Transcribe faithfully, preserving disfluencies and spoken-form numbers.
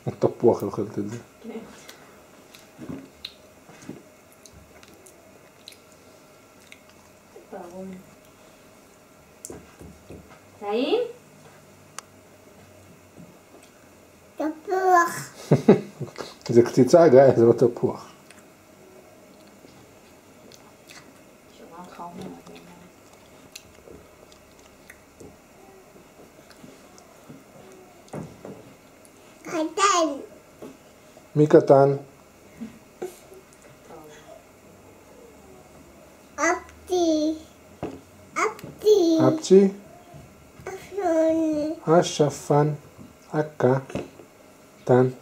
תפוח אוכלת את זה. כן. טעים? תפוח. זה קציצה, גיא, זה לא תפוח. שומע אותך אומר. קטן. מי קטן? אפתי. אפתי. אפצ'י? אפשוני. השפן. הקה. טן.